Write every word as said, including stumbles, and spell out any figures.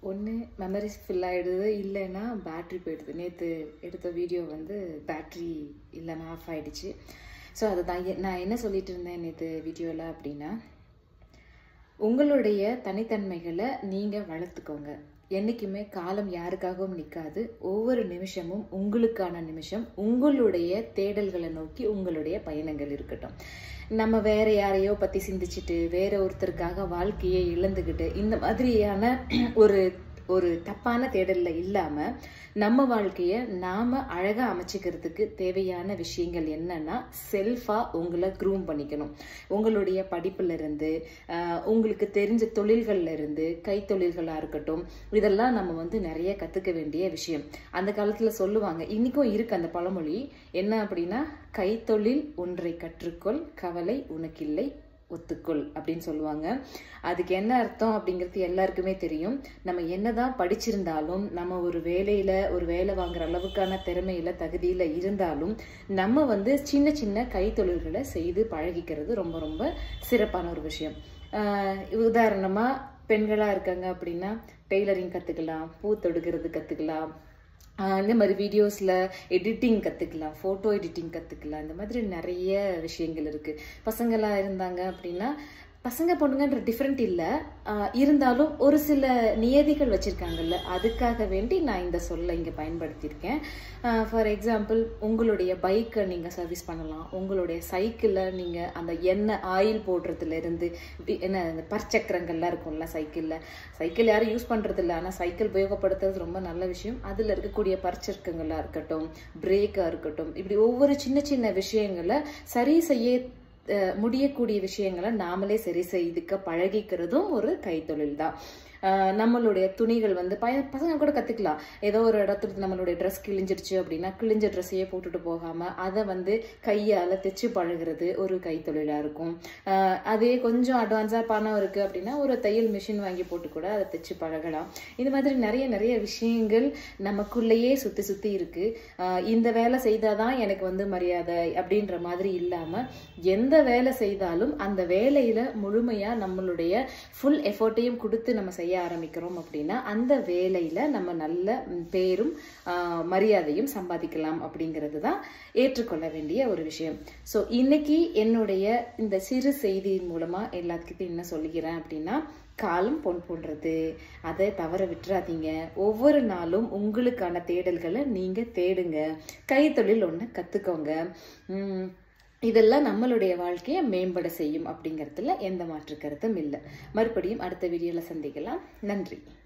ஒன்று memories fill ஆகிடுது, இல்லைன்னா பேட்ரி போயிடுது. நேற்று எடுத்த வீடியோ வந்து பேட்ரி இல்லைன்னா ஆஃப் ஆகிடுச்சு. ஸோ அதை தான் நான் என்ன சொல்லிட்டு இருந்தேன் நேற்று வீடியோவில் அப்படின்னா, உங்களுடைய தனித்தன்மைகளை நீங்கள் வளர்த்துக்கோங்க. என்றைக்குமே காலம் யாருக்காகவும் நிற்காது. ஒவ்வொரு நிமிஷமும் உங்களுக்கான நிமிஷம். உங்களுடைய தேடல்களை நோக்கி உங்களுடைய பயணங்கள் இருக்கட்டும். நம்ம வேற யாரையோ பற்றி சிந்திச்சுட்டு வேற ஒருத்தருக்காக வாழ்க்கையை இழந்துக்கிட்டு இந்த மாதிரியான ஒரு ஒரு தப்பான தேடலில் இல்லாமல் நம்ம வாழ்க்கையை நாம் அழகாக அமைச்சிக்கிறதுக்கு தேவையான விஷயங்கள் என்னன்னா, செல்ஃபாக உங்களை க்ரூம் பண்ணிக்கணும். உங்களுடைய படிப்புலேருந்து, உங்களுக்கு தெரிஞ்ச தொழில்கள்ல இருந்து, கைத்தொழில்களாக இருக்கட்டும், இதெல்லாம் நம்ம வந்து நிறைய கற்றுக்க வேண்டிய விஷயம். அந்த காலத்தில் சொல்லுவாங்க, இன்றைக்கும் இருக்குது அந்த பழமொழி. என்ன அப்படின்னா, கைத்தொழில் ஒன்றை கற்றுக்கொள், கவலை உனக்கில்லை ஒத்துக்கொள் அப்படின்னு சொல்லுவாங்க. அதுக்கு என்ன அர்த்தம் அப்படிங்கிறது எல்லாருக்குமே தெரியும். நம்ம என்னதான் படிச்சிருந்தாலும், நம்ம ஒரு வேலையில ஒரு வேலை வாங்குற அளவுக்கான திறமையில தகுதியில இருந்தாலும், நம்ம வந்து சின்ன சின்ன கைத்தொழில்களை செய்து பழகிக்கிறது ரொம்ப ரொம்ப சிறப்பான ஒரு விஷயம். ஆஹ் உதாரணமா பெண்களா இருக்காங்க அப்படின்னா டெய்லரிங் கத்துக்கலாம், பூ தொடுக்கிறது கத்துக்கலாம், இந்த மாதிரி வீடியோஸில் எடிட்டிங் கற்றுக்கலாம், ஃபோட்டோ எடிட்டிங் கற்றுக்கலாம். இந்த மாதிரி நிறைய விஷயங்கள் இருக்குது. பசங்களாக இருந்தாங்க அப்படின்னா, பசங்க பொண்ணுங்கன்ற டிஃப்ரெண்ட் இல்லை, இருந்தாலும் ஒரு சில நியதிகள் வச்சுருக்காங்கல்ல, அதுக்காக வேண்டி நான் இந்த சொல்லை இங்கே பயன்படுத்தியிருக்கேன். ஃபார் எக்ஸாம்பிள், உங்களுடைய பைக்கை நீங்கள் சர்வீஸ் பண்ணலாம். உங்களுடைய சைக்கிளில் நீங்கள் அந்த எண்ணெய் ஆயில் போடுறதுலேருந்து, என்ன இந்த பற்சக்கரங்கள்லாம் இருக்கும்ல சைக்கிளில், சைக்கிள் யாரும் யூஸ் பண்ணுறதில்ல, ஆனால் சைக்கிள் உபயோகப்படுத்துறது ரொம்ப நல்ல விஷயம். அதில் இருக்கக்கூடிய பற்சக்கரங்களாக இருக்கட்டும், பிரேக்காக இருக்கட்டும், இப்படி ஒவ்வொரு சின்ன சின்ன விஷயங்களை சரி செய்ய முடியக்கூடிய விஷயங்களை நாமளே சரி செய்துக்க பழகிக்கிறதும் ஒரு கைத்தொழில் தான். நம்மளுடைய துணிகள் வந்து பய பசங்க கூட கற்றுக்கலாம். ஏதோ ஒரு இடத்துல நம்மளுடைய ட்ரெஸ் கிழிஞ்சிருச்சு அப்படின்னா, கிழிஞ்ச ட்ரெஸ்ஸையே போட்டுட்டு போகாமல் அதை வந்து கையால் தைச்சு பழகிறது ஒரு கைத்தொழிலாக இருக்கும். அதே கொஞ்சம் அட்வான்ஸாக பணம் இருக்குது அப்படின்னா, ஒரு தையல் மிஷின் வாங்கி போட்டு கூட அதை தைச்சு பழகலாம். இந்த மாதிரி நிறைய நிறைய விஷயங்கள் நமக்குள்ளேயே சுற்றி சுற்றி இருக்குது. இந்த வேலை செய்தால் தான் எனக்கு வந்து மரியாதை அப்படின்ற மாதிரி இல்லாமல், எந்த வேலை செய்தாலும் அந்த வேலையில் முழுமையாக நம்மளுடைய ஃபுல் எஃபர்ட்டையும் கொடுத்து நம்ம செய்ய ஆரம்பிக்கிறோம் அப்படின்னா, அந்த வேலையில நம்ம நல்ல பேரும் மரியாதையும் சம்பாதிக்கலாம் அப்படிங்கிறது தான் ஏற்றுக்கொள்ள வேண்டிய ஒரு விஷயம். ஸோ இன்னைக்கு என்னுடைய இந்த சிறு செய்தியின் மூலமா எல்லாத்துக்கிட்டையும் என்ன சொல்லிக்கிறேன் அப்படின்னா, காலம் பொன் போன்றது, அதை தவற விட்டுறாதீங்க. ஒவ்வொரு நாளும் உங்களுக்கான தேடல்களை நீங்க தேடுங்க. கைத்தொழில் ஒன்று கத்துக்கோங்க. உம் இதெல்லாம் நம்மளுடைய வாழ்க்கையை மேம்பட செய்யும் அப்படிங்கிறதுல எந்த மாற்று கருத்தும் இல்லை. மறுபடியும் அடுத்த வீடியோவில் சந்திக்கலாம். நன்றி.